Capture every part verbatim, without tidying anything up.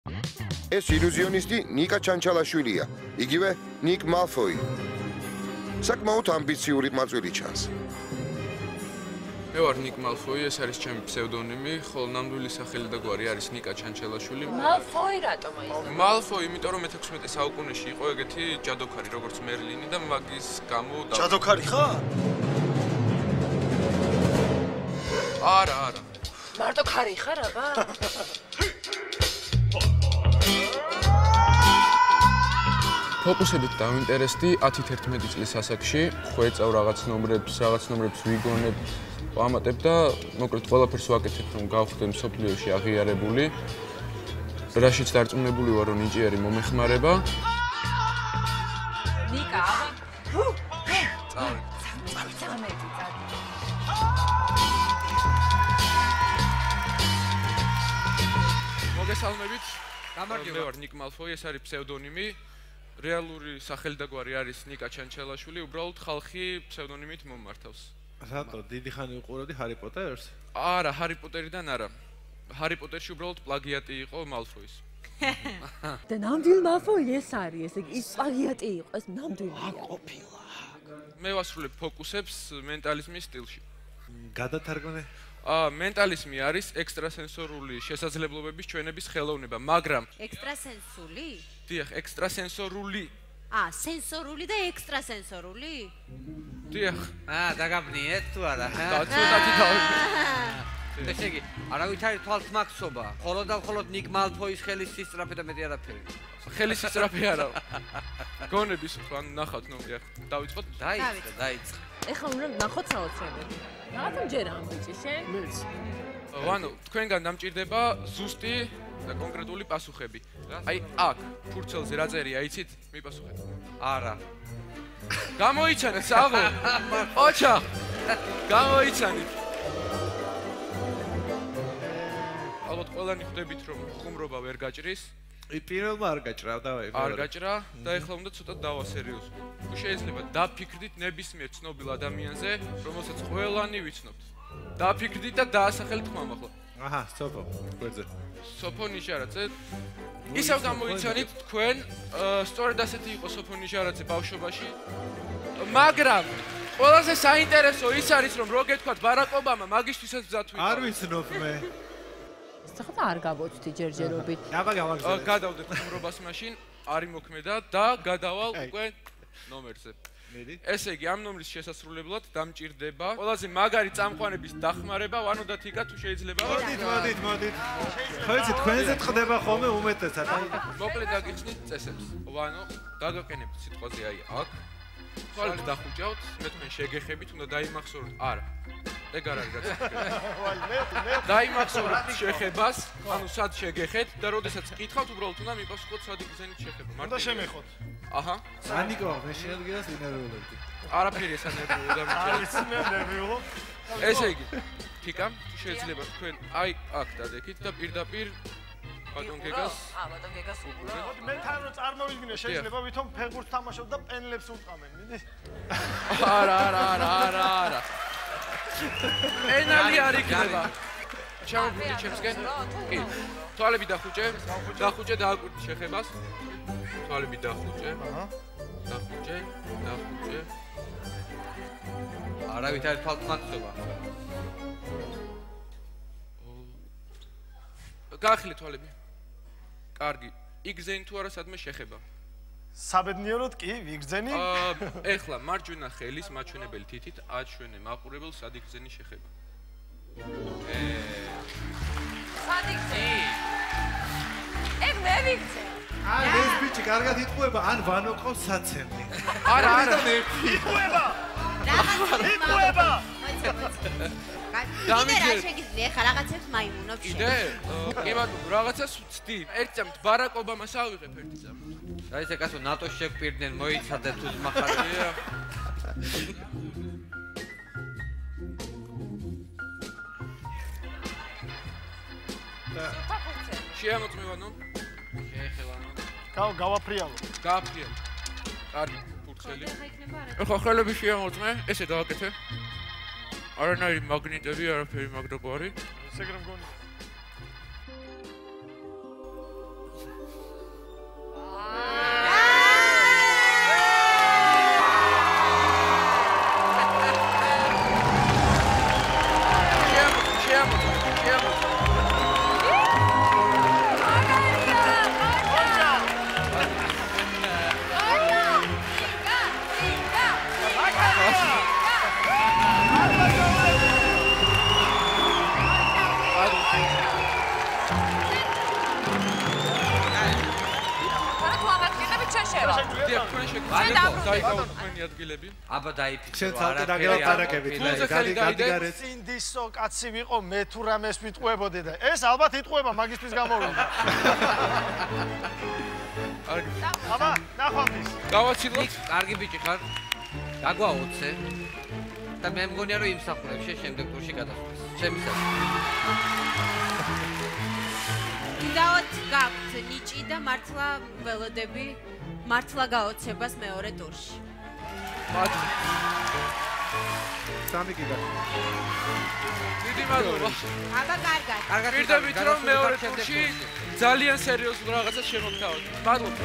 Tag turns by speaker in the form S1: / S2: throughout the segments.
S1: ეს ილუზიონისტი ნიკა ჩანჩალაშვილია, იგივე ნიკ მალფოი. საკმაოდ ამბიციური მაწვილი ჩანს.
S2: მე ვარ ნიკ მალფოი, ეს არის ჩემი ფსევდონიმი, ხოლო ნამდვილი სახელი და გვარი არის ნიკა ჩანჩალაშვილი.
S3: მალფოი რატომ აი?
S2: მალფოი, იმიტომ რომ მეთექვსმეტე საუკუნეში იყო ეგეთი ჯადოქარი, როგორც მერლინი და მაგის გამო
S4: ჯადოქარი ხარ?
S2: არა, არა.
S3: მარტო ქარი ხარ, აბა?
S2: ფოკუსებით დავინტერესდი ათი თერთმეტი წლის ასაკში, ხვეწავ რაღაც ნომრებს, რაღაც ნომრებს ვიგონებ, ვამატებ და მოკლედ ყველაფერს ვაკეთებ, რომ გავხდე მსოფლიოში აღიარებული. რაშიც დარწმუნებული ვარ, რომ ნიჭიერი მომეხმარება.
S3: ნიკა, აბა.
S2: წავი.
S3: წავი, წავი, წავი.
S2: მოგესალმებით. გამარჯობა. მე ვარ ნიკ მალფოი, ეს არის ფსევდონიმი. რეალური სახელი და გვარი არის ნიკა ჩანჩალაშვილი, უბრალოდ ხალხი ფსევდონიმით მომმართავს.
S4: რატო, დიდი ხანი უყურებდი ჰარი პოტერს?
S2: არა, ჰარი პოტერიდან არა. ჰარი პოტერში უბრალოდ პლაგიატი იყო მალფოის.
S5: და ნამდვილ მალფოი ეს არის, ესე იგი ის პლაგიატი იყო, ეს ნამდვილია.
S4: ყოფილა.
S2: მე ვასრულებ ფოკუსებს მენტალიზმის სტილში.
S4: გადათარგმნე?
S2: აა, მენტალიზმი არის ექსტრასენსორული შესაძლებლობების ჩვენების ხელოვნება, მაგრამ
S6: ექსტრასენსული?
S2: დიახ, ექსტრასენსორული.
S6: აა, სენსორული და ექსტრასენსორული?
S2: დიახ.
S7: აა, დაგაბნიეთ თუ არა?
S2: და ცოტათი დავიგე.
S7: ესე იგი, არავითარი თვალთმაქსობა, მხოლოდ და მხოლოდ ნიკ მალფოის ხელის სისწრაფე და მეტი არაფერი.
S2: ხელის სისწრაფე არა. გონების თან ნახავთ, ნუ დიახ. დავიწყოთ?
S7: დაიწყე, დაიწყე.
S5: ეხლა უნდა ნახოთ საოცრებები. რაღაცა ჯერ ამ ბიჭი შენ? მეც.
S2: ანუ თქვენგან დამჭირდება ზუსტი და კონკრეტული პასუხები. აი, აქ ფურცელზე რა წერია, იცით? მიპასუხეთ.
S7: არა.
S2: გამოიცანეთ, საღო. ოჩა. გამოიცანეთ. ალბათ ყველანი ხვდებით, რომ ხუმრობა ვერ გაჭრის.
S4: ი პირველმა არ გაჭრა, დავაი.
S2: არ გაჭრა და ეხლა უნდა ცოტა დავასერიოზო. თუ შეიძლება დაფიქრდით ნებისმიერ ცნობილ ადამიანზე, რომელსაც ყველანი ვიცნობთ. დაფიქრდით და დაასახელეთ ხმამ ახლა.
S4: აჰა, სოფო, გვერდზე.
S2: სოფო ნიჟარაძე. ისევ გამოიცანით თქვენ, სწორედ ასეთი იყო სოფო ნიჟარაძე ბავშვობაში. მაგრამ ყველაზე საინტერესო ის არის, რომ რო გეთქვათ ბარაკ ობამა მაგისთვისაც ძათვი.
S4: არ ვიცნობ მე.
S5: ახლა არ გავოცდი ჯერჯერობით.
S4: აბა გავაგზავნე.
S2: გადავდეთ ხუმრობას მაშინ, არი მოქმედა და გადავალ უკვე ნომერზე.
S4: მიდი.
S2: ესე იგი, ამ ნომრის შესასრულებლად დამჭირდება ყველაზე მაგარი წამყვანების დახმარება, ვანოდათ იკა თუ შეიძლება.
S4: მოდით, მოდით, მოდით. ხო იცი, თქვენზე ხდება ხოლმე უმეტესად.
S2: მოკლედ დაგიხსნით წესებს. ვანო, დაგაყენებთ სიტყვაზე აი აქ. თვალებს დახუჭავთ, მე თქვენ შეგეხებით, უნდა დაიმახსოვროთ. არა. ეგ არ არის რაც. დაიმახსოვროთ შეხებას, ანუ სად შეგეხეთ და როდესაც გკითხავთ, უბრალოდ უნდა მიპასუხოთ სად იგზენით შეხება.
S4: უნდა შემეხოთ.
S2: აჰა.
S4: სანიკო, მე შეადგინეს ინერვიულებდი.
S2: არაფერი ეს ანერვიულო და მიჭირა.
S4: არის ინერვიულო.
S2: ესე იგი, თიკა, თუ შეიძლება თქვენ აი აქ დადექით და პირდაპირ ბატონ გეგას.
S3: აა, ბატონ გეგას უყურე.
S4: მე თან რო წარმოვიდგინე, შეიძლება ვითომ ფეხბურთს თამაშობ და პენლებს უტყამენ, მიდი.
S2: არა, არა, არა, არა, არა. ენალი არ იქნება. ჩამოვიდი ჩემსკენ. კი. თვალები დახუჭე, დახუჭე და აკვირდი შეხებას. თვალები დახუჭე. აჰა. დახუჭე, დახუჭე.
S7: არავითარი თვალთმაქსობა.
S2: გაახილე თვალები. კარგი. იგზენი თუ არა სადმე შეხება.
S4: საბედნიეროდ კი, ვიგზენი.
S2: აა, ეხლა მარჯვენა ხელის მაჩვენებელი თითით აჩვენე მაყურებელს სად იგზენი შეხება.
S3: სად იგზენი? ეგ მე ვიგზე.
S4: აი, ეს ბიჭი კარგად იტყუება, ან ვანო ყავს საცემი.
S2: არა, არა.
S4: იტყუება.
S6: რაღაცა
S4: იტყუება.
S6: კიდე რა შეგიძლია ხა რაღაცებს მაიმუნობ შე.
S2: კიდე? კი ბატონო, რაღაცას ვცდი. ერთ წამით ბარაკ ობამას ავიღებ ერთი წამით.
S7: რა ისე კაცო ნატოს შეგპირდნენ, მოიცადე თუ ზმახარია. შეამოწმე ვანო. შეეხევანო.
S4: გავა გავაფრიალო.
S2: გააფრიალო. კარგი, ფურცელი. ეხლა ხელები შეამოწმე, ესე დავაკეთე. არანაირი მაგნიტები, არაფერი მაგრაგვარი.
S4: ესე გრემ გონი.
S3: ეხება.
S2: დიახ, თქვენ შეგიძლიათ
S3: ჩვენ დაბრუნდებით.
S2: დაიკავოთ თქვენი ადგილები.
S7: აბა დაიფიქსო.
S8: შენ ცალკე დაგელაპარაკებით.
S2: ფულზე
S8: გადი
S2: ხელი
S8: გადი
S2: გაიდე.
S8: გარეთ.
S4: სინდისო კაცი ვიყო მე თუ რამეს ვიტყუებოდი და ეს ალბათ იტყუება მაგისტრის გამოვიდა.
S2: კარგი.
S4: აბა ნახვამდის.
S2: გავაცილოთ.
S7: კარგი ბიჭი ხარ. გაგვაო ოცე. და მე მგონია რომ იმსახურებ შე შემდეგ ტურში გადასვლას. შემისად.
S6: გინდაოთ გაქვთ ნიჭი და მართლა ველოდები მართლა გაოცებას მეორე ტურში.
S2: მადლობა.
S8: სამი კიდე.
S2: დიდი მადლობა.
S6: აბა კარგად.
S7: კარგად
S2: პირდებით რომ მეორე ტურში ძალიან სერიოზულ რაღაცას შემოგთავაზოთ. მადლობა.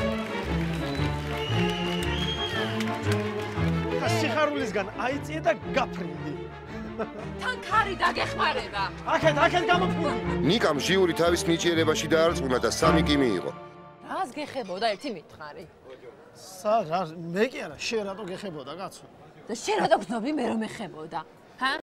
S4: სიხარულისგან აიწიე და გაფრინდი.
S3: თან ქარი დაგეხმარება.
S4: აქეთ, აქეთ გამოფრინდი.
S1: ნიკამ ჟიური თავის ნიჭიერებაში დაარწმუნა და სამი კი მიიღო.
S5: რას გეხებოდა ერთი მითხარი?
S4: საღარ, მე კი არა, შენ რატო გეხებოდა, კაცო?
S5: და შენ რატო გძნობი მე რომ ეხებოდა?